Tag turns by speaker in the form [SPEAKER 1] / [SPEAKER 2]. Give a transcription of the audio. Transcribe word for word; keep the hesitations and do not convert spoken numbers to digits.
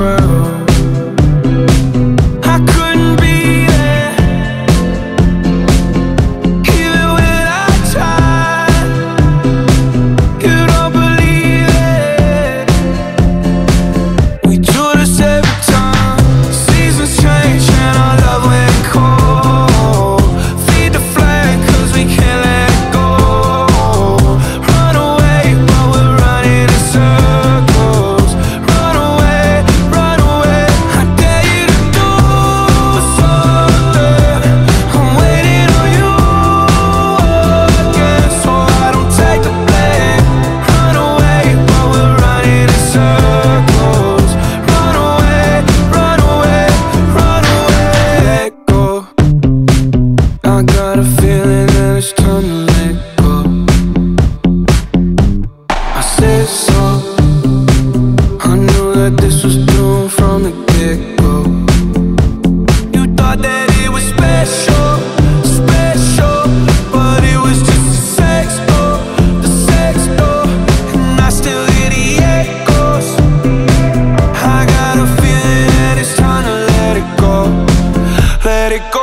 [SPEAKER 1] crowd. I couldn't be there, even when I tried. You don't believe it. We do this every time. Seasons change and our love went cold. Feed the flame cause we can't let it go. Run away but we're running in circles. Run away, run away. I dare you to do something. I'm waiting on you again, so I don't take the blame. Run away but we're running in circles. Run away, run away, run away. Let go. I got a feeling that it's time to let go. I said so. I knew that this was doomed from the get-go. You thought that it was special, special, but it was just a sex door, the sex door, and I still hear the echoes. I got a feeling that it's time to let it go, let it go.